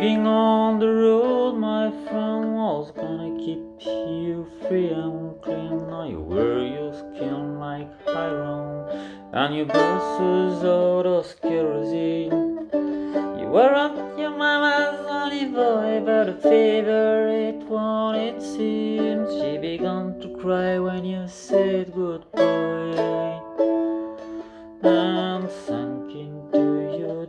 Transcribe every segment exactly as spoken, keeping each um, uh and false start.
Living on the road, my friend, was gonna keep you free and clean. Now you wear your skin like iron, and your bosses out of kerosene. You weren't your mama's only boy, but a favorite one it seems. She began to cry when you said goodbye, and sank into your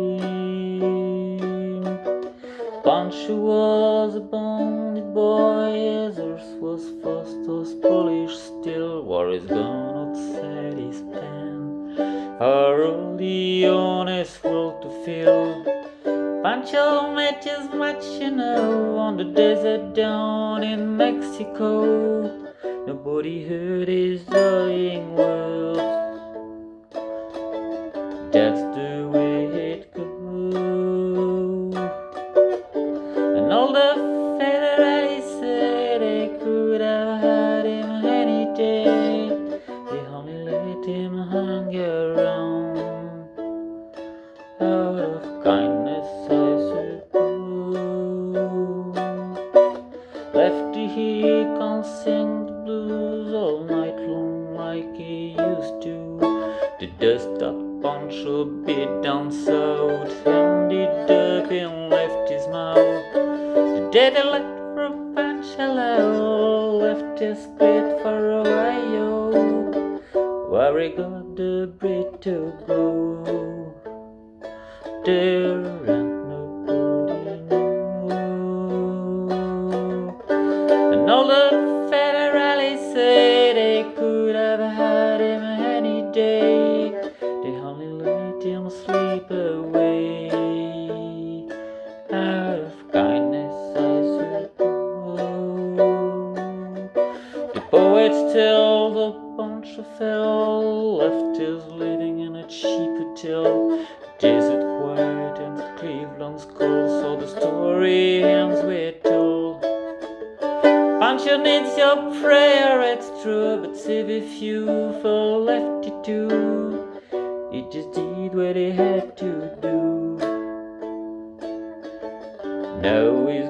dream. Pancho was a bandit boy, his earth was fast as polished steel. War is gone outside his pen, for all the honest world to feel. Pancho met his match, you know, on the desert down in Mexico. Nobody heard his dying words. That's the way it goes. And all the federalists said they could have had him any day. They only let him hang around out of kindness, I suppose. Lefty, he can't sing the blues all night long like he used to. The dust that Pancho beat down south ended up in Lefty's mouth. The day they left for Pancho left his split for Ohio, where he got the breed to go. There ain't nobody know. And all the federalists say they could have had him any day. They only let him sleep away out of kindness, I suppose. The poets tell the Pancho fell, left his living in a cheap hotel. Desert quiet and Cleveland's cold, so the story ends with told. Pancho needs your prayer, it's true, but save a few for Lefty too. He just did what he had to do. Now he's